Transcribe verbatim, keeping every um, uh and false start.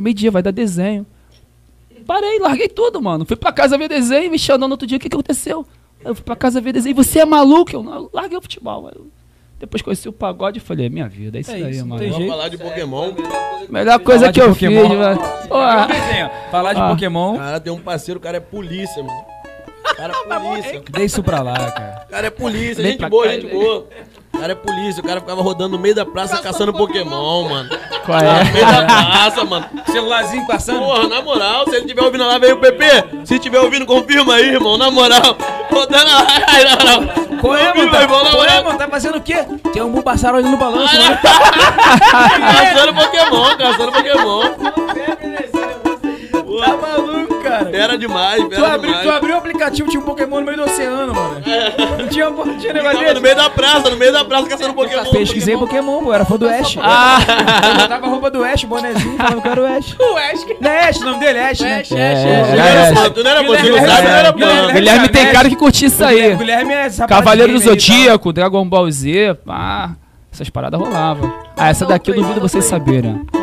meio-dia, vai dar desenho. Parei, larguei tudo, mano. Fui pra casa ver desenho, me chamando no outro dia, o que, que aconteceu? Eu fui pra casa ver desenho, você é maluco? Eu, não, larguei o futebol. Eu, depois conheci o pagode e falei, minha vida, é isso É aí, isso, não mano. tem Vamos jeito. falar de Pokémon. Melhor coisa Falar que de eu Pokémon. fiz, mano. Pô, Ah, desenho, falar de Ah. Pokémon, Cara, tem um parceiro, o cara é polícia, mano. O cara é polícia. dei isso pra lá, cara. O cara é polícia, Vem gente pra boa, cá, gente vem. boa. O cara é polícia, o cara ficava rodando no meio da praça caçando Pokémon, mano. qual No é? meio da praça, mano. Celularzinho passando. Porra, na moral, se ele tiver ouvindo lá, veio o P P. Se tiver ouvindo, confirma aí, irmão. Na moral, rodando lá. Ai, na moral. Qual é, Confirma, mano? Tá, irmão, na qual é, moral. mano? Tá fazendo o quê? Tem um Bulbasaur ali no balanço, Ai, mano. Caçando Pokémon, caçando Pokémon. Tá maluco, cara. Era demais, Tu, era abri, demais. tu abriu o aplicativo, tinha um Pokémon no meio do oceano, mano. Não tinha, não tinha negócio Ficava desse. no meio da praça, no meio da praça, caçando Pokémon. Pesquisei Pokémon, pô, era fã do Ash. Ah. Eu botava a roupa do Ash, bonezinho, falando que era o Ash. O Ash. Não é Ash, o nome dele é Ash, né? Ash, Ash, É, Ash. Tu é, não era é. fã, tu não era fã, tu não Guilherme- sabe, tu não era Guilherme- fã. Guilherme tem cara que curtiu isso aí. O Guilherme é essa Cavaleiro do parte de game aí, Zodíaco, Dragon Ball Z, pá, essas paradas rolavam. Ah, essa daqui eu duvido vocês saberem.